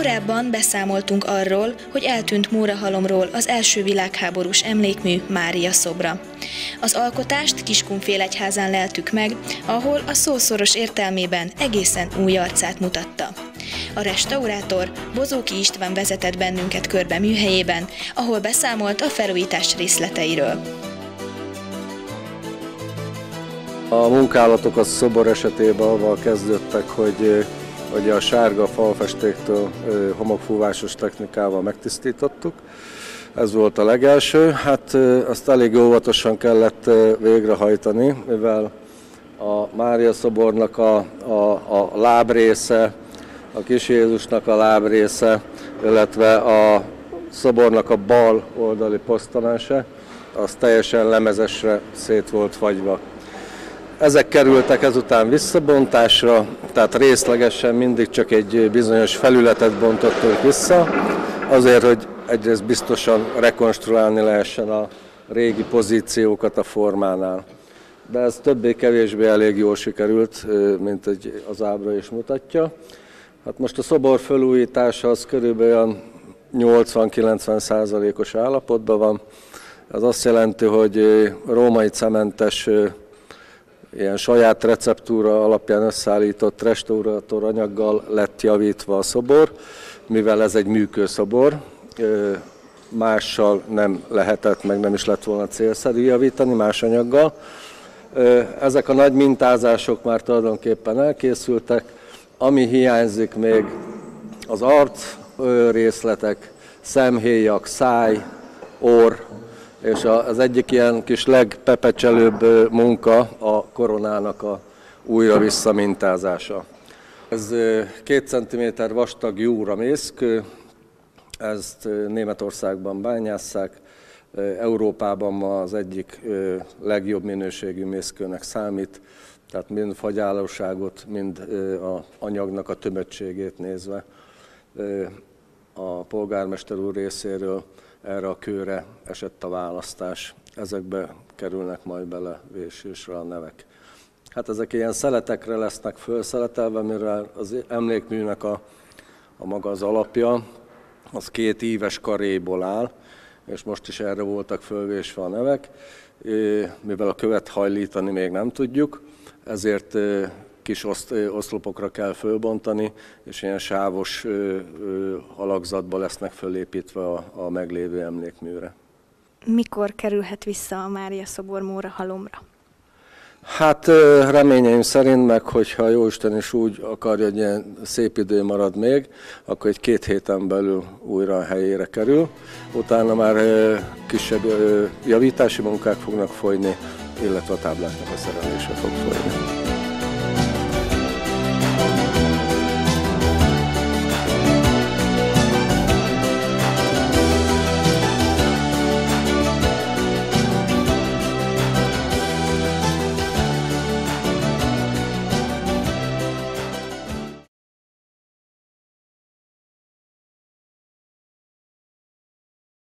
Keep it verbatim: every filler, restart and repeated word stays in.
Korábban beszámoltunk arról, hogy eltűnt Mórahalomról az első világháborús emlékmű Mária szobra. Az alkotást Kiskunfélegyházán leltük meg, ahol a szó szoros értelmében egészen új arcát mutatta. A restaurátor Bozóki István vezetett bennünket körbe műhelyében, ahol beszámolt a felújítás részleteiről. A munkálatok a szobor esetében avval kezdődtek, hogy, hogy a sárga falfestéktől homokfúvásos technikával megtisztítottuk. Ez volt a legelső. Hát azt elég óvatosan kellett végrehajtani, mivel a Mária szobornak a, a, a lábrésze, a Kis Jézusnak a lábrésze, illetve a szobornak a bal oldali posztonása, az teljesen lemezesre szét volt fagyva. Ezek kerültek ezután visszabontásra, tehát részlegesen mindig csak egy bizonyos felületet bontottunk vissza, azért, hogy egyrészt biztosan rekonstruálni lehessen a régi pozíciókat a formánál. De ez többé-kevésbé elég jól sikerült, mint egy, az ábra is mutatja. Hát most a szobor felújítása az körülbelül nyolcvan-kilencven százalékos állapotban van. Ez azt jelenti, hogy római cementes, ilyen saját receptúra alapján összeállított restaurátor anyaggal lett javítva a szobor, mivel ez egy műkőszobor, mással nem lehetett, meg nem is lett volna célszerű javítani, más anyaggal. Ezek a nagy mintázások már tulajdonképpen elkészültek, ami hiányzik még az arc részletek, szemhéjak, száj, orr, és az egyik ilyen kis legpepecselőbb munka a koronának a újra visszamintázása. Ez két centiméter vastag júramészk, ezt Németországban bányásszák, Európában ma az egyik legjobb minőségű mészkőnek számít, tehát mind fagyálóságot, mind az anyagnak a tömöttségét nézve. A polgármester úr részéről erre a kőre esett a választás. Ezekbe kerülnek majd bele vésésre a nevek. Hát ezek ilyen szeletekre lesznek fölszeletelve, mivel az emlékműnek a, a maga az alapja, az két íves karéból áll, és most is erre voltak fölvésve a nevek. Mivel a követ hajlítani még nem tudjuk, ezért kis oszlopokra kell fölbontani, és ilyen sávos alakzatba lesznek fölépítve a, a meglévő emlékműre. Mikor kerülhet vissza a Mária szobor Mórahalomra? Hát reményeim szerint, meg hogyha Jóisten is úgy akarja, hogy ilyen szép idő marad még, akkor egy két héten belül újra a helyére kerül. Utána már kisebb javítási munkák fognak folyni, illetve a tábláknak a szerelése fog folyni.